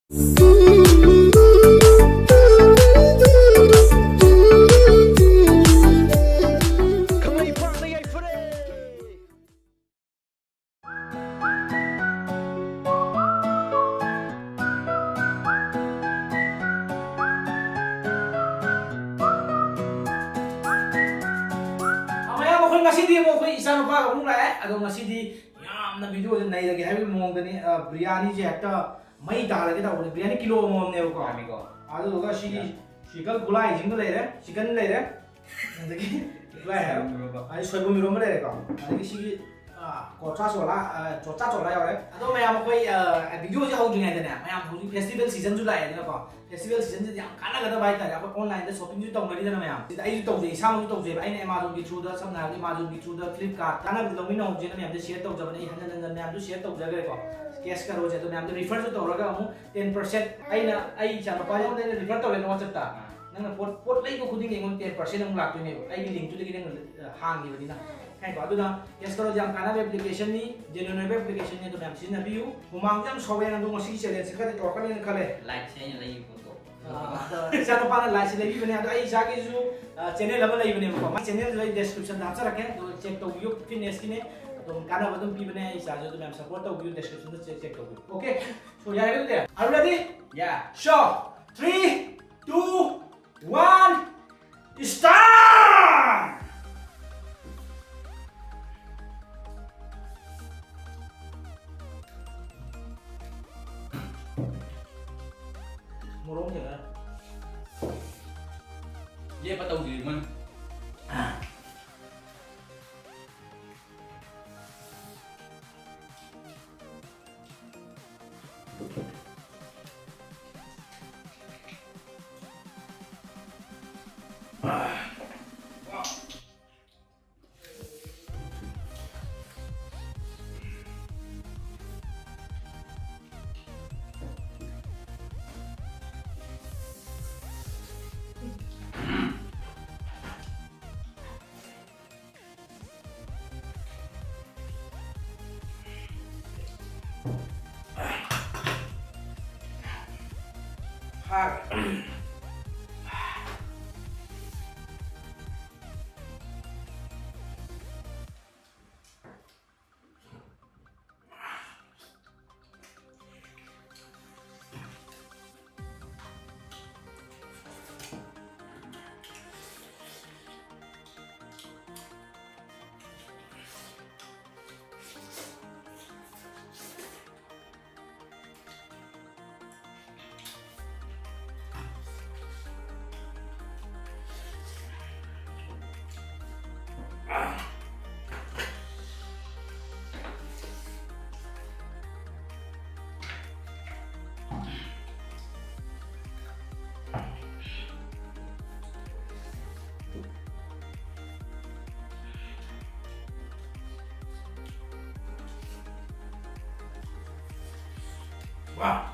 ngasi mo koi isa no pa kung la ado ngasi di yam na video nai lagi habi mong dani biryani je ekta mai dal lagi ta biryani kilo mom ne ko ami ko ado ga shi chicken gulai jing le re chicken le re ndagi gulai ha ai soibu mi rom le re ko adi shi ko cha so la yo re ado mayam koi video je hau jing ai dane mayam hau festival season ju lai ne ko festival season je yang kana ga da bai ta ya ko online da shopping ju tong mari da mayam ai ju tong je sam ju tong je ai ne Amazon ki through da samna Amazon ki through da Flipkart kana bi long mi no je na mayam de share tong ja bani han mayam ju share tong ja ga ko cash ka ro je to mayam de refer ju to ra ga mu 10% ai cha pa ja de refer to le no cha ta nang pot lai ko khuding ngon 10% ang lak tu ne ai gi link tu de gi hang gi bani na kai ko aduna cash ka ro jam kana application ni genuine application ni to mayam sin na biu humang jam sowe na do ngosi challenge ka de to ka ne khale like se lai ko isa no pa na like se lai bani ado ai ja gi ju channel lama lai bani ko ma channel lai description da cha rakhe to check to view fitness ki ne to kana badum pi bani isa jo to mayam support to view description da check to okay so ya ga de are you ready yeah sure 3 2 1 start Murung je kan? Dia apa tahu diri man? Wow.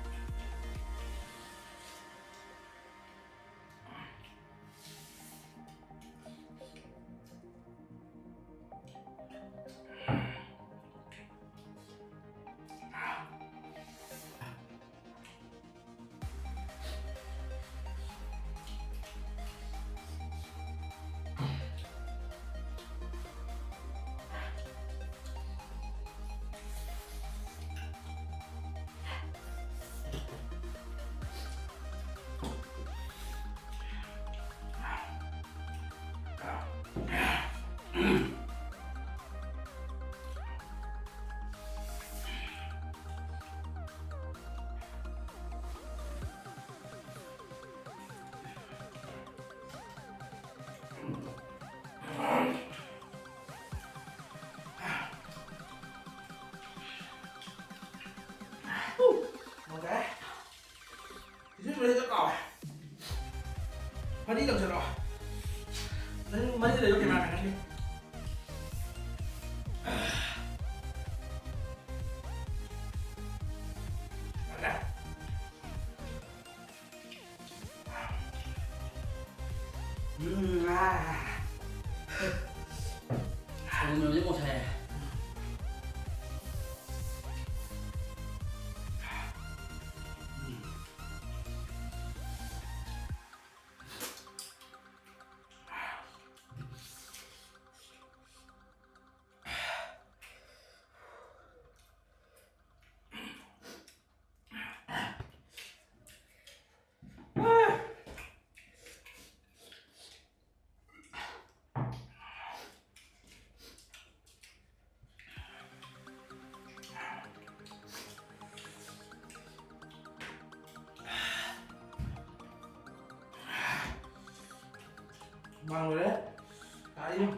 Sudah cakap. Mari kita jalan. Dan mari kita jalan mana ni? Omongannya mau saya. Mang rồi đấy. Cái đi.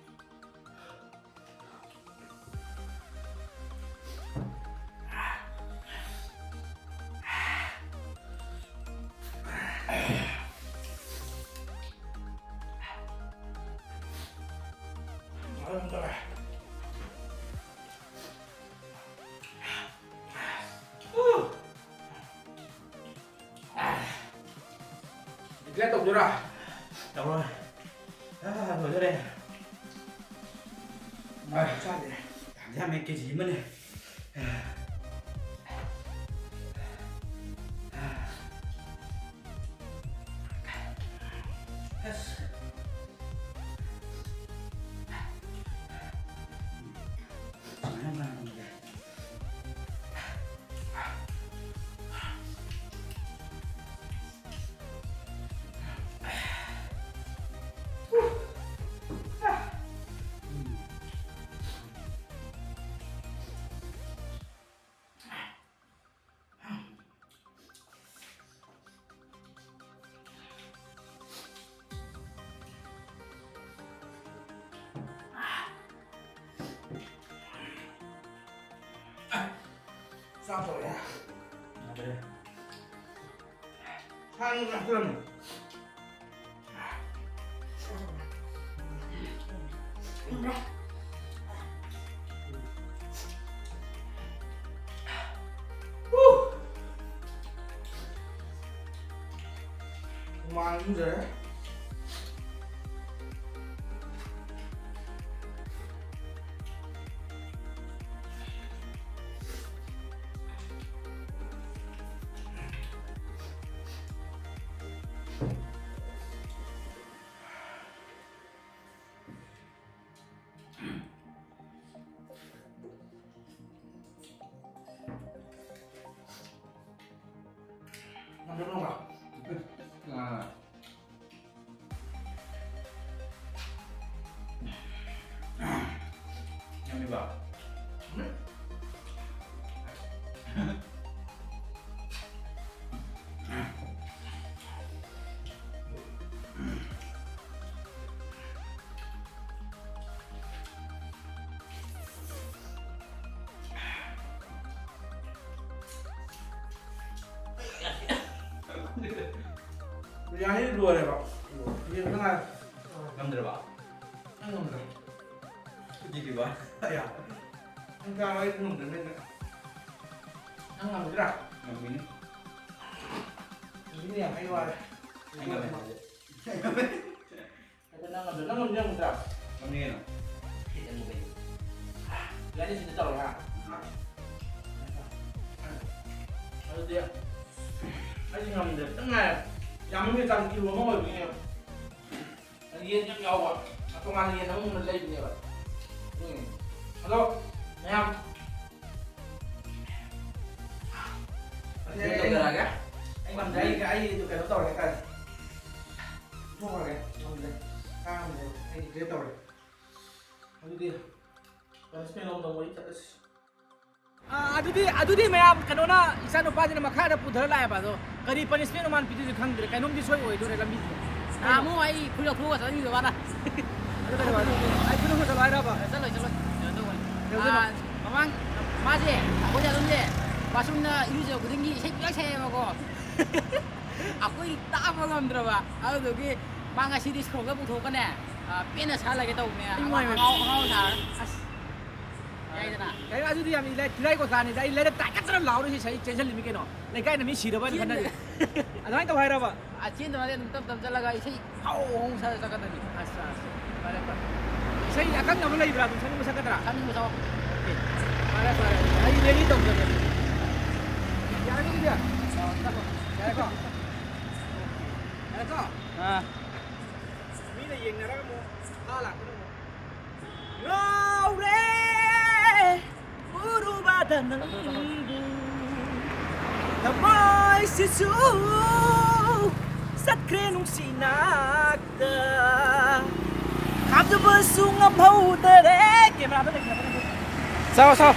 Liên tục chưa rồi? Đúng rồi. Ngồi ra đây. Rồi, sao vậy? Cảm giác mấy cái gì mà này. Sao rồi à? Sang làm cơm. Mang cũng dễ. Ăn không nào? Nhâm đi vào. Biryani dua deh pak. Ini tengah. Enam deh pak. Enam deh. Jadi pak. Ya. Enggak lagi enam deh. Enam deh. Enam ini. Ini yang ayo ada. Enam deh. Ada enam deh. Enam deh. Enam ini. Kita mau beli. Jadi sini tahu ya. Ayo dia. Ayo enam deh. Tengah. Yang ini tangki rumah mau begini. Lihat yang jauh, atau nggak lihat kamu mulai begini pak. Ini, halo, Nyam. Ini tegak ya? Anh đấy cái itu kayak tol ya kan? Mau kan? Mau deh. Kan, ini dia tol. Aduh dia. Panas pengen ngomong terus. ꯑꯗꯨꯗꯤ ꯃꯌꯥꯝ ꯀꯩꯅꯣꯅ ꯏꯆꯥ ꯅꯨꯄꯥꯁꯤꯅ ꯃꯈꯥꯗ ꯄꯨꯊꯔ ꯂꯥꯛꯑꯦꯕ ꯑꯗꯣ ꯀꯔꯤ ꯄꯅꯤꯁꯃꯦꯟ ꯃꯥꯅ ꯄꯤꯗꯣꯏꯁꯦ ꯈꯪꯗ꯭ꯔꯦ ꯀꯩꯅꯣꯝꯗꯤ ꯁꯣꯏ ꯑꯣꯏꯗꯣꯔꯦ ꯂꯝꯕꯤꯁꯦ ꯑꯃꯨꯛ ꯑꯩ ꯈꯨꯜ ꯂꯧꯊꯣꯛꯑꯒ ꯆꯠꯅꯤꯡꯗꯕ ꯃꯥꯅ ꯑꯗꯨ ꯀꯩꯗꯧꯕ ꯑꯩ ꯈꯨꯜ ꯂꯧꯊꯣꯛꯑ ꯆꯠꯂꯣ ꯍꯥꯏꯔꯕ ꯆꯠꯂꯣꯏ ꯀꯩꯅꯣ ꯇꯧꯕꯅꯤ ꯃꯃꯥꯡ ꯃꯥꯁꯦ ꯑꯩꯈꯣꯏ ꯑꯗꯨꯝꯁꯦ ꯕꯥꯊꯔꯨꯝꯗ ꯏꯔꯨꯖꯕ ꯈꯨꯗꯤꯡꯒꯤ ꯏꯁꯩ ꯄꯨꯂꯛ ꯁꯛꯑꯦꯕꯀꯣ ꯑꯩꯈꯣꯏ ꯇꯥꯕ ꯉꯝꯗ꯭ꯔꯕ ꯑꯗꯨꯗꯨꯒꯤ ꯃꯥ ꯉꯁꯤꯗꯤ ꯁꯣꯔꯣꯛꯇ ꯄꯨꯊꯣꯛꯀꯅꯦ ꯄꯦꯟꯅ ꯁꯥꯍꯜꯂꯒꯦ ꯇꯧꯕꯅꯦ ꯑꯉꯥꯎ ꯁꯥꯔ Cái aja dia ambil lagi kau tanya, jadi lagi tak kata lalu sih saya cancel lagi keno. Lagi kan ini sih dapat kan ada. Ada yang tahu hari apa? Acin tu ada tetap jalan lagi saya kau saya cakap tadi. Asa. Boleh pak. Saya akan nggak mulai berapa? Saya mau cakap terang. Kami mau jawab. Oke. Boleh. Ayo lagi dong. Jangan gitu dia. Jangan kau. Jangan kau. Ah. Ini yang nara mau kalah. Ngawre. Berubah nunggu Damai sisu Sat krenung sinakta Kapta besung ngapau tere Gimana apa lagi? Sao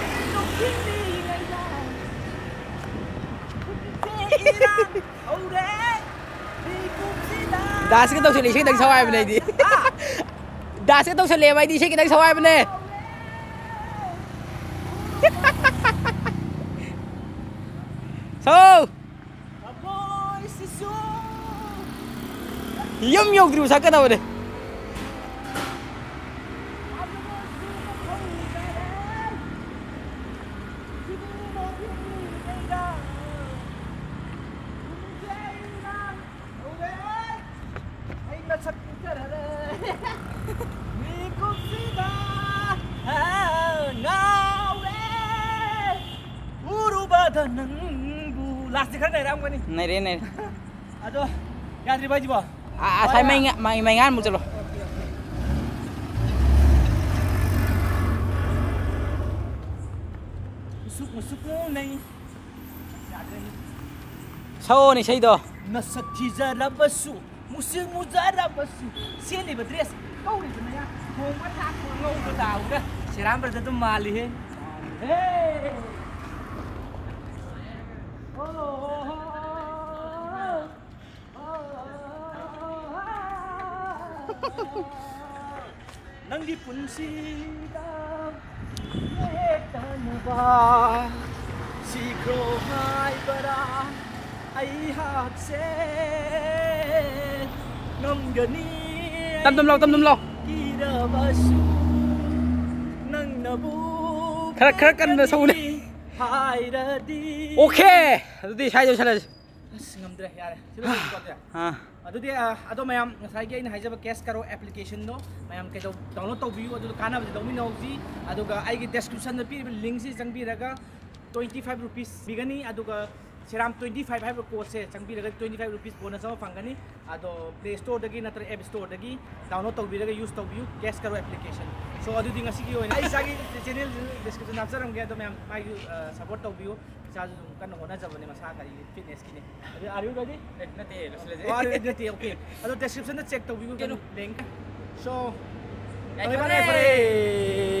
दास के तो चले इसे कितने सवाई बने दी दास के तो चले भाई दी इसे कितने सवाई बने so yum yum dulu sakit apa deh last kan này ông này này đây này aduh ya terima aja boh saya mainan muncul loh masuk nih so nih saya itu nasati zara basu musim muzara basu sini betres kau di sana ya mau masak mau udah tahu dah siram berarti malih hei nang di punsida etanba sikro hai bara ai hak se ngam gani tâm lo kira basu nang nabu khar kan da sau này oke adudi sai jo challenge ngamdre yare silo ko ya ha adudi ado mayam sai ge ina haijaba cash karo application no mayam ke download to view adu kana ba domi no ji adu ga ai ge description na pi link si jang bi raga 25 rupees bigani adu ga siram 25 hai code se jang bi raga 25 rupees bonus sama fangani ado play store dagi natra app store dagi download to bi raga use to view cash karo application so adu dinga sigi hoina ai sagi channel description napsaram ge ado mayam ai support to view charge kan hona jabane masa kari fitness kini are you ready nate nate okay ado description na check to view link so bye bye